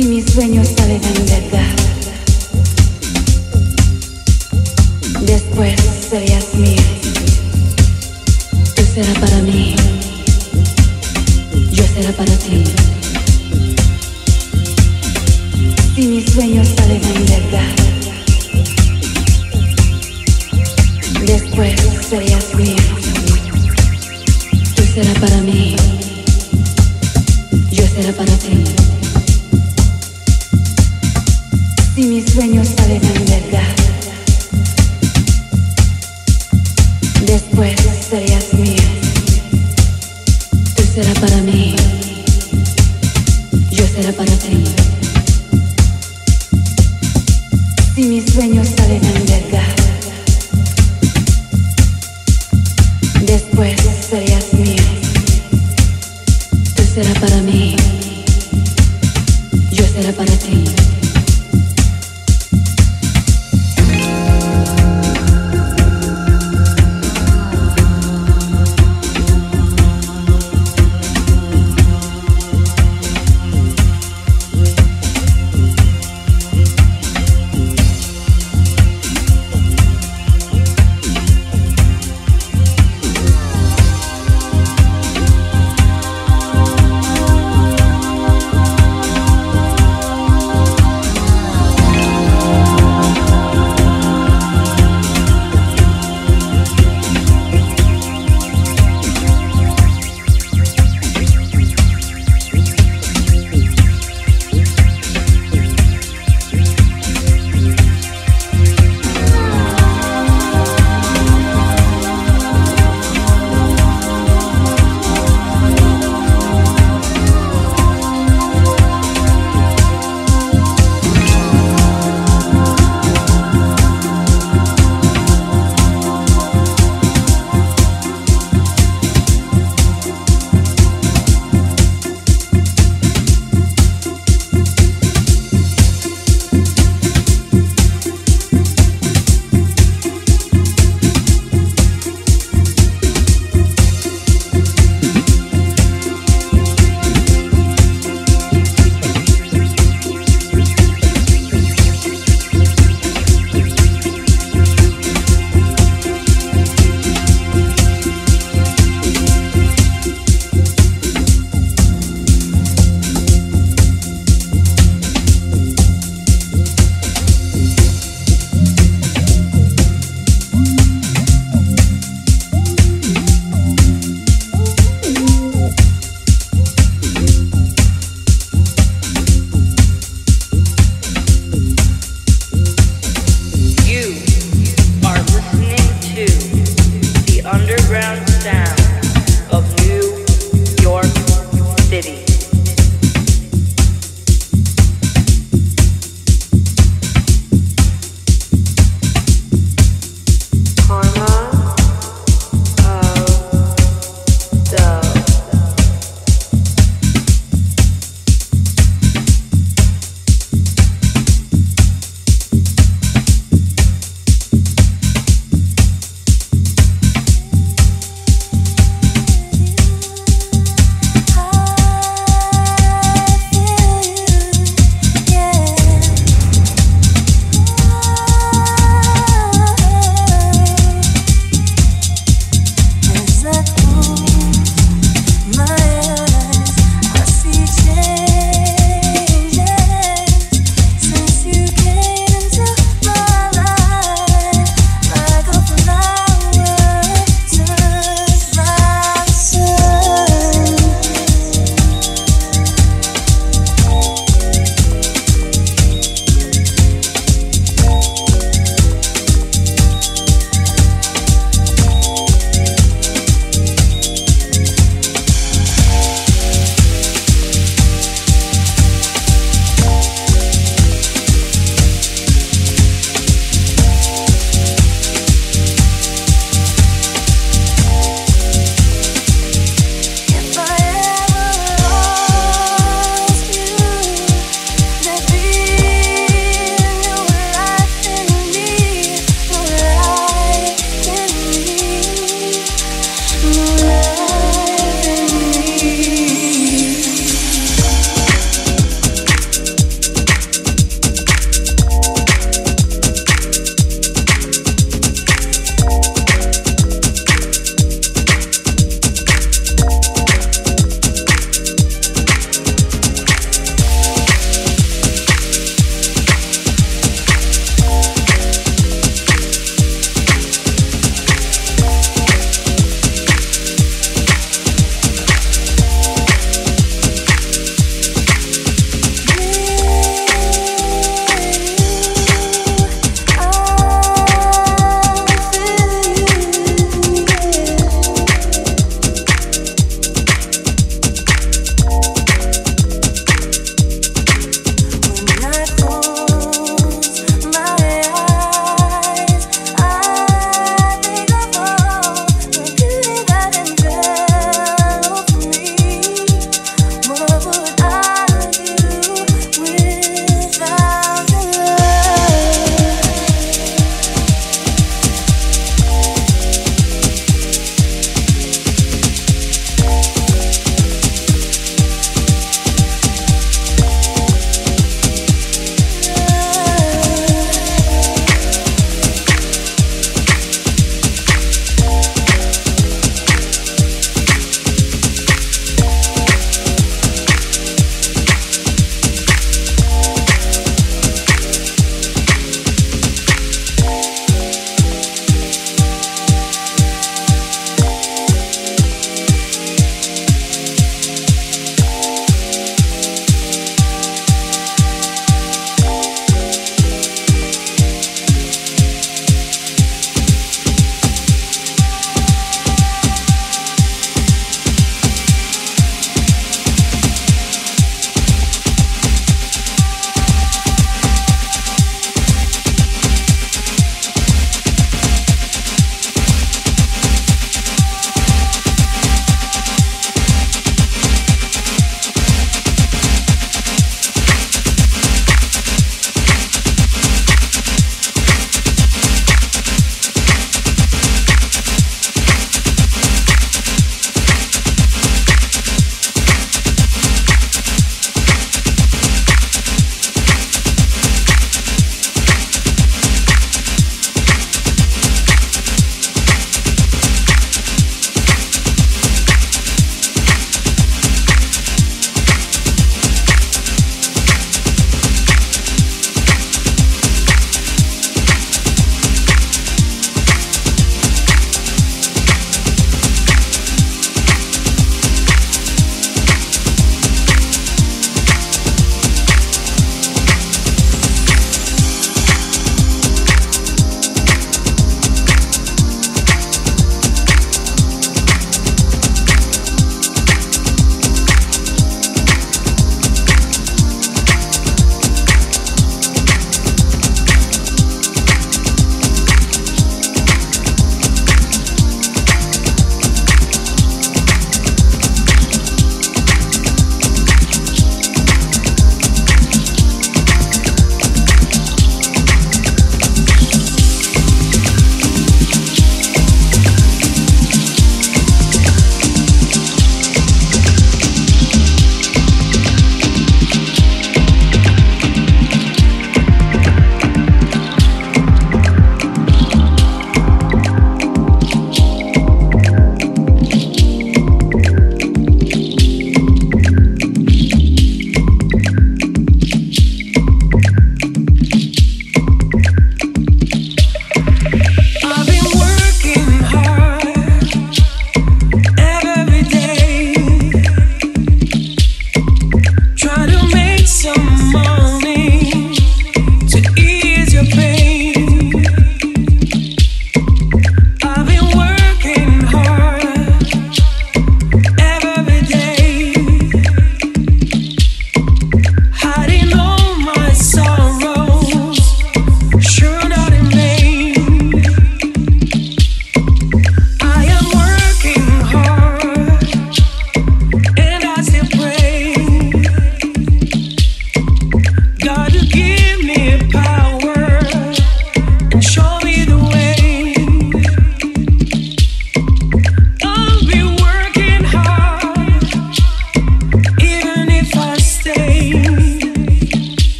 Si mis sueños salen en verdad, después serías mía. Tú serás para mí, yo seré para ti. Si mis sueños salen en verdad, después serías mía. Tú serás para mí, yo seré para ti. Si mis sueños salen en verdad, después serías mía. Tú serás para mí, yo seré para ti. Si mis sueños salen en verdad, después serías mía. Tú serás para mí, yo seré para ti.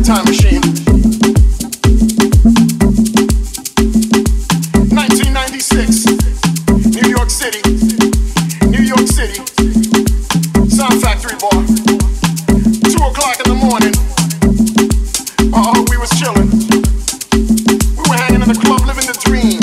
time machine. 1996, New York City, Sound Factory bar. 2 o'clock in the morning. We was chilling. We were hanging in the club, living the dream.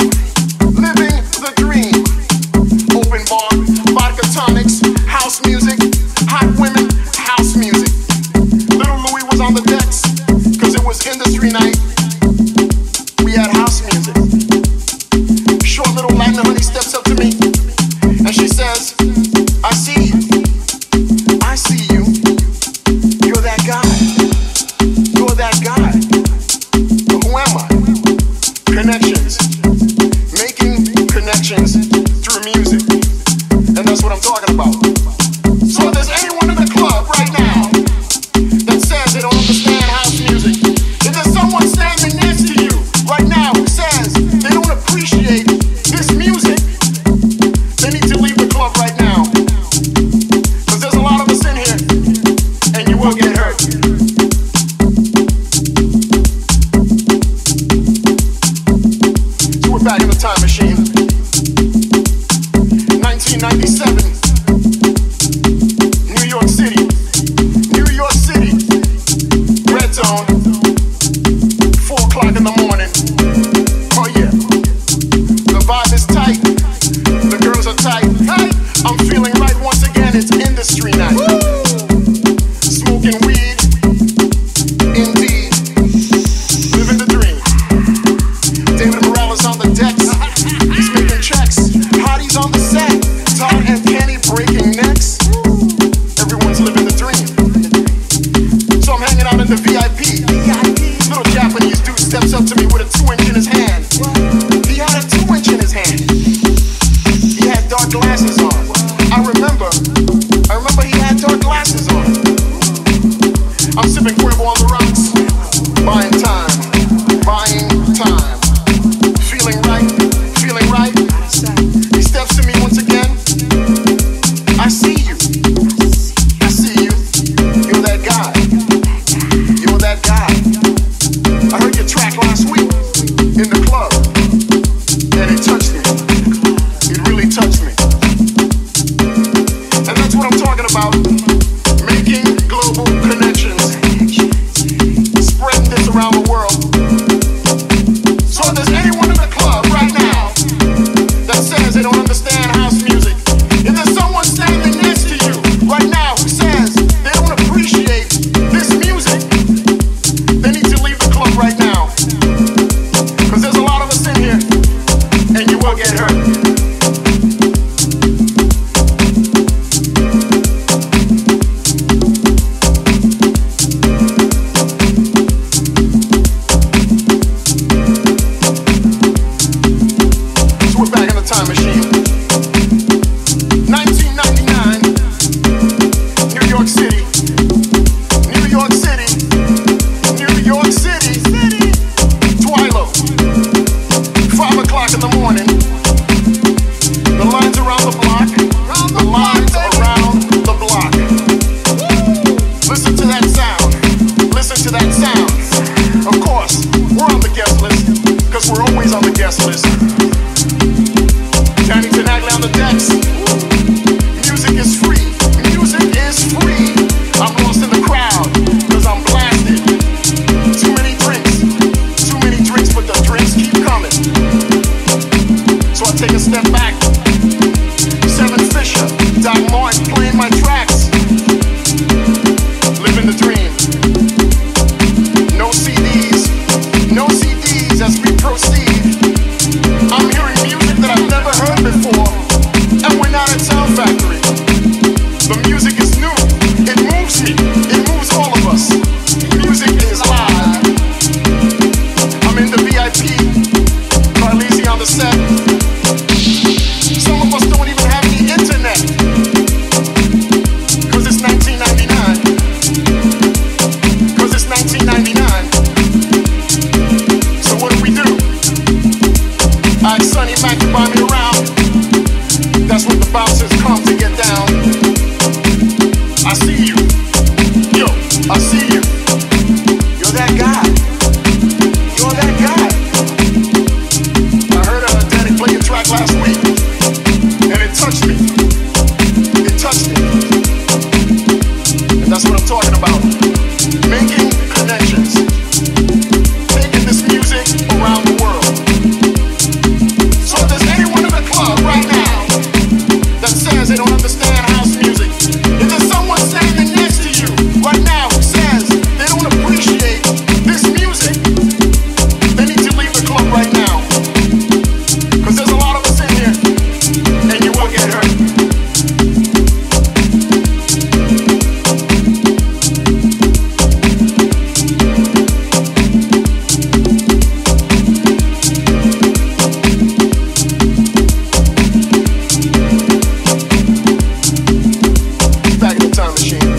Open bar, vodka tonics, house music, hot women, house music. Little Louis was on the decks, cause it was industry night. We had house music. Short little Latin honey steps up to me, and she says, I see you. I see you. You're that guy. You're that guy. But who am I? Connections. Making connections through music. And that's what I'm talking about. So if there's anyone in the club right now that says they don't understand house music, if there's someone standing next to you right now who says they don't appreciate this music, they need to leave the club right now. Because there's a lot of us in here, and you will get hurt. So we're back in the time machine. 1997, New York City, red zone, 4 o'clock in the morning. Oh yeah, the vibe is tight, the girls are tight. Hey, I'm feeling right once again, it's industry night. Smoking weed, indeed, living the dream. David Morales on the decks, he's making checks. Hotties on the set, Todd and Kenny breaking necks. Everyone's living the dream. So I'm hanging out in the VIP. Little Japanese dude steps up to me with a 2-inch in his hand. He had a 2-inch in his hand. He had dark glasses on. I remember he had dark glasses on. I'm sipping Cuervo on the rocks, buying time. Feeling right. He steps to me once again. I see you. You're that guy. I heard your track last week in the club, and it touched me. It really touched me. And that's what I'm talking about. Making global connections. Spreading this around the world. So if there's anyone in the club right now that says they don't understand house music, if there's someone standing next to you right now who says they don't appreciate this music, they need to leave the club right now. Because there's a lot of us in here, and you will get hurt. So we're back in the time machine. 1999, New York City, Twilo, 5 o'clock in the morning. The lines around the block, Listen to that sound. Of course, we're on the guest list, because we're always on the guest list. Danny Tenaglia on the decks. Music is free. I'm lost in the crowd, because I'm blasted. Too many drinks, but the drinks keep coming. So I take a step back. Seven Fisher, Doc Martin playing my tracks. Living the dream. No CDs as we proceed. I'm hearing music that I've never heard before, and we're not at Sound Factory. The music is new. It moves me. It moves all of us. Music is live. I'm in the VIP. Carlisi on the set. Some of us don't even have the internet. Cause it's 1999. So what do? I asked Sonny Mac to buy me around. That's what the bouncers come to get down. I see you. Yo, I see you. You're You're that guy. You're that guy. I heard Danny play a track last week, and it touched me. It touched me. And that's what I'm talking about. Making connections. Taking this music around the world. So if there's anyone in the club right now that says they don't understand house music, if there's someone standing next to you right now who says they don't appreciate this music, they need to leave the club right now. Because there's a lot of us in here, and you will get hurt. Back in the time machine.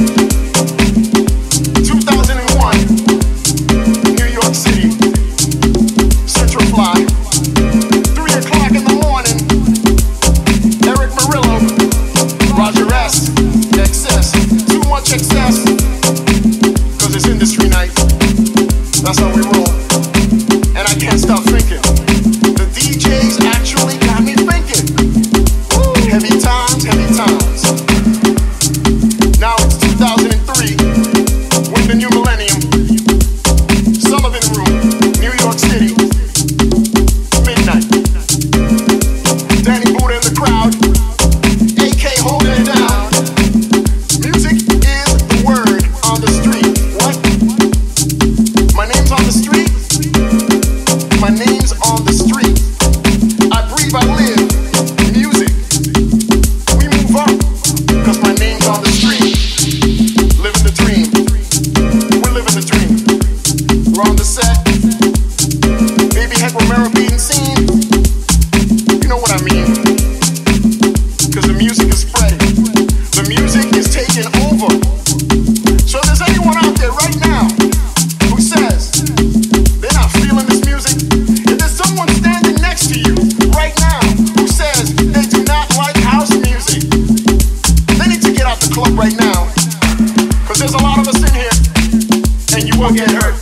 2001, New York City, Central Fly. 3 o'clock in the morning, Eric Murillo, Roger S, excess, too much excess, cause it's industry night. That's how we roll. And I can't stop thinking. The DJs actually got me thinking. Heavy times, heavy times. Now it's 2003, with the new millennium. Sullivan Room, New York City, midnight. Danny Buddha in the crowd, AK holding it down. Music is the word on the street. What? My name's on the street? My name's on the street. I breathe, I live, music. We move up, cause my name's on the street. Living the dream. We're living the dream. We're on the set. Baby Heck Romero being seen. You know what I mean. Cause the music is spreading. The music is taking over. So if there's anyone out there right now who says they're not feeling this music, if there's someone standing next to you right now who says they do not like house music, they need to get out the club right now. Cause there's a lot of us in here, and you will get hurt.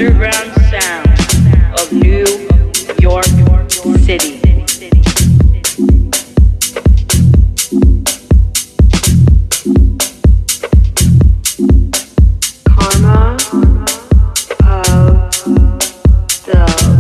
underground sound of New York City. Karma of the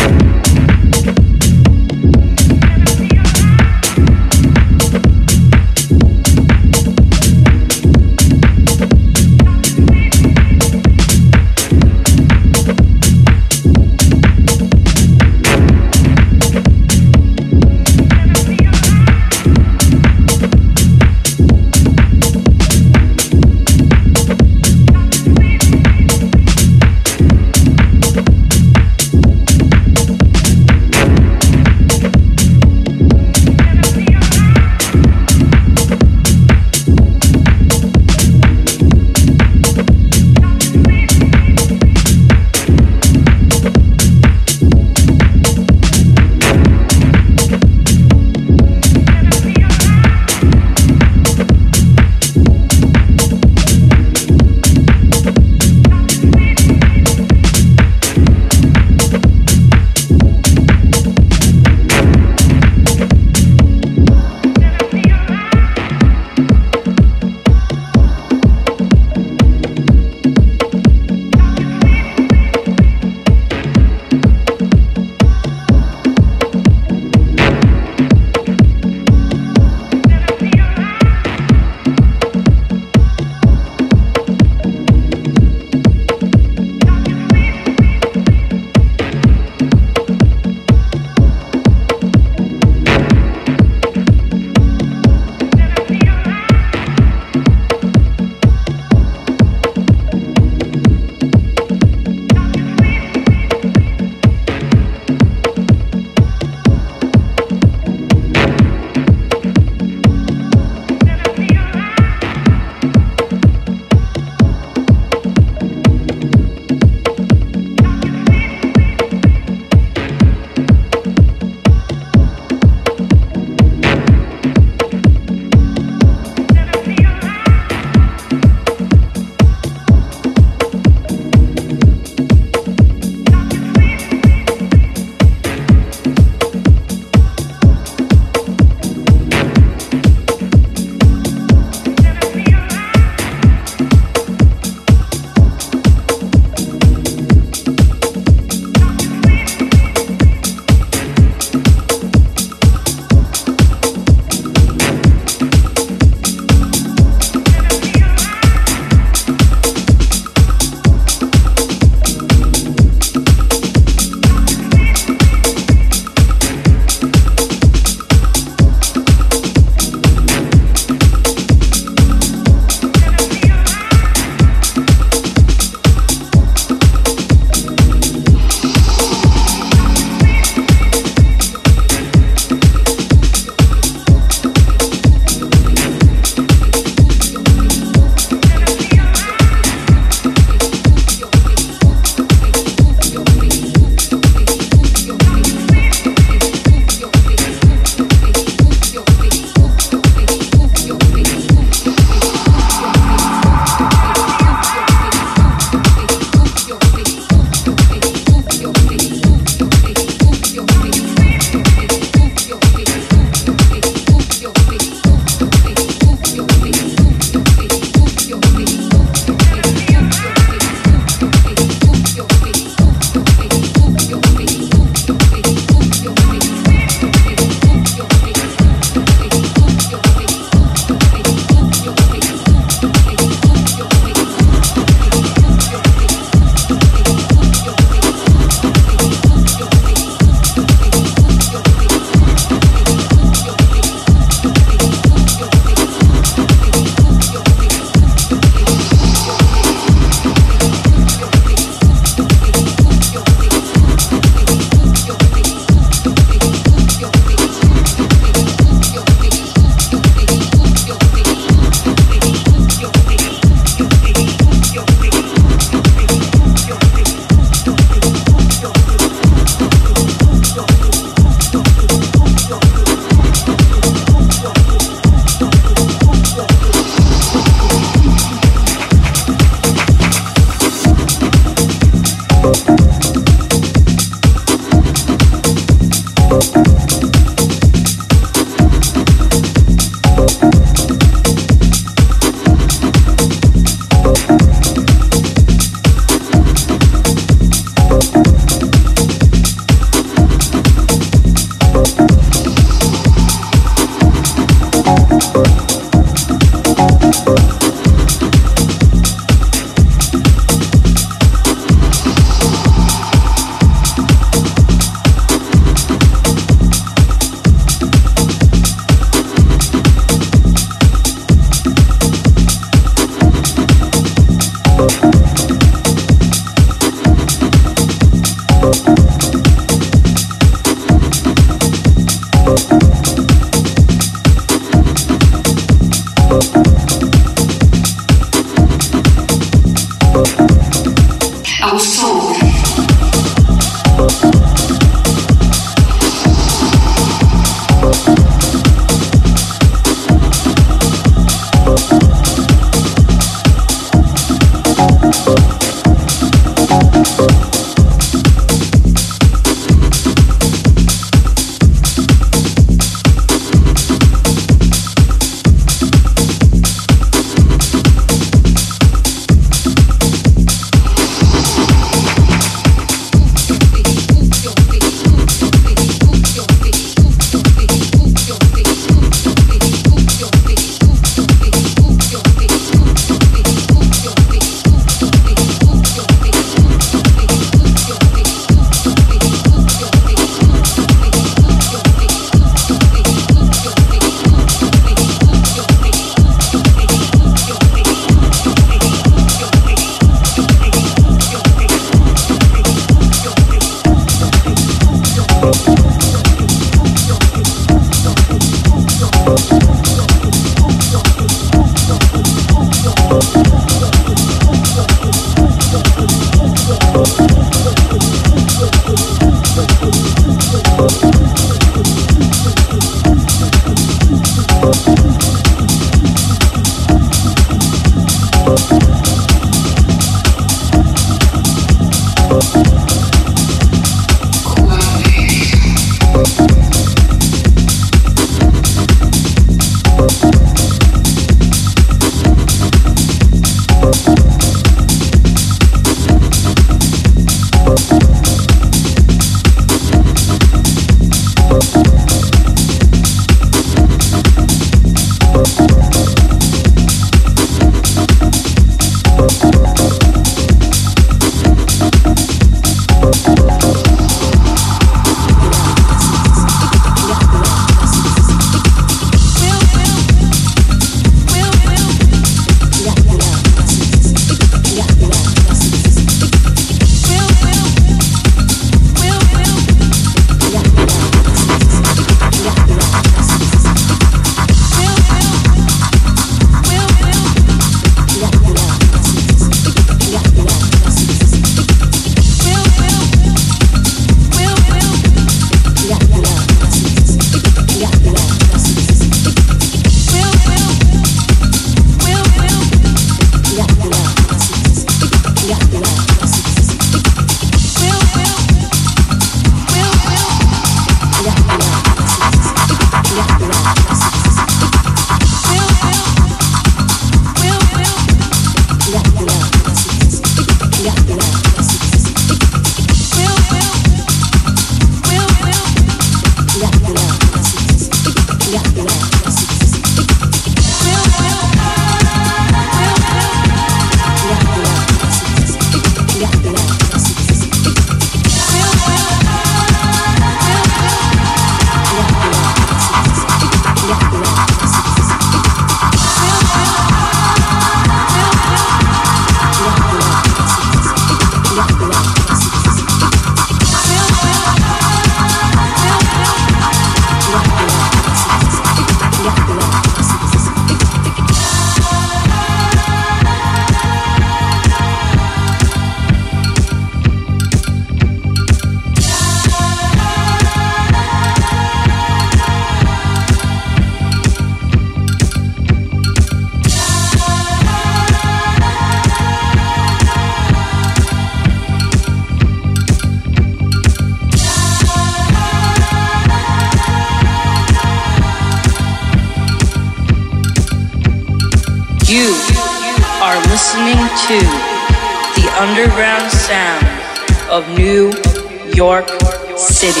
You are listening to the underground sound of New York City.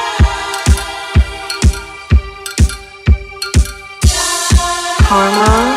Karma